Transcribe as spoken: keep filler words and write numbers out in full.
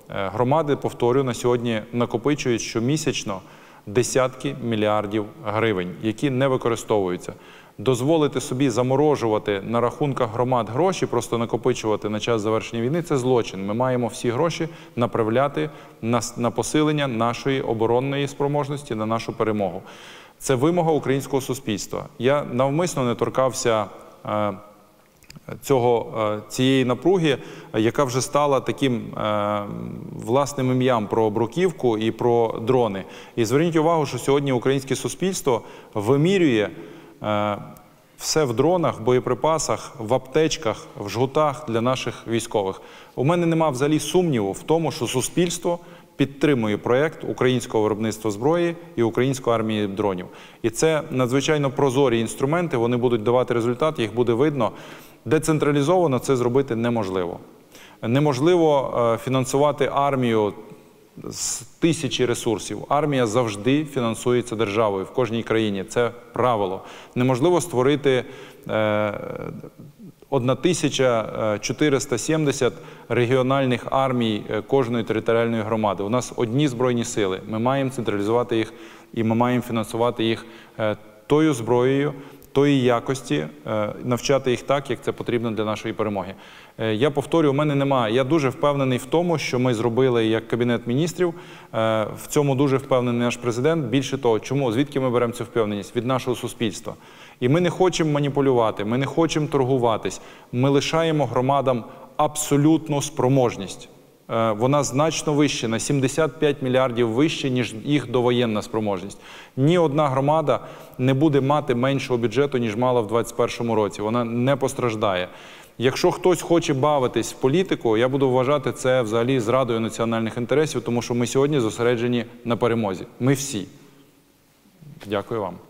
Громади, повторю, на сьогодні накопичують щомісячно десятки мільярдів гривень, які не використовуються. Дозволити собі заморожувати на рахунках громад гроші, просто накопичувати на час завершення війни – це злочин. Ми маємо всі гроші направляти на, на посилення нашої оборонної спроможності, на нашу перемогу. Це вимога українського суспільства. Я навмисно не торкався е, цього, е, цієї напруги, яка вже стала таким е, власним ім'ям про бруківку і про дрони. І зверніть увагу, що сьогодні українське суспільство вимірює все в дронах, боєприпасах, в аптечках, в жгутах для наших військових. У мене нема взагалі сумніву в тому, що суспільство підтримує проєкт українського виробництва зброї і української армії дронів. І це надзвичайно прозорі інструменти, вони будуть давати результат, їх буде видно. Децентралізовано це зробити неможливо. Неможливо фінансувати армію з тисячі ресурсів. Армія завжди фінансується державою в кожній країні. Це правило. Неможливо створити тисяча чотириста сімдесят регіональних армій кожної територіальної громади. У нас одні Збройні сили. Ми маємо централізувати їх і ми маємо фінансувати їх тою зброєю, тої якості, навчати їх так, як це потрібно для нашої перемоги. Я повторюю, у мене немає. Я дуже впевнений в тому, що ми зробили як Кабінет міністрів. В цьому дуже впевнений наш президент. Більше того, чому? Звідки ми беремо цю впевненість? Від нашого суспільства. І ми не хочемо маніпулювати, ми не хочемо торгуватись. Ми лишаємо громадам абсолютну спроможність. Вона значно вища, на сімдесят п'ять мільярдів вище, ніж їх довоєнна спроможність. Ні одна громада не буде мати меншого бюджету, ніж мала в двадцять першому році. Вона не постраждає. Якщо хтось хоче бавитись в політику, я буду вважати це взагалі зрадою національних інтересів, тому що ми сьогодні зосереджені на перемозі. Ми всі. Дякую вам.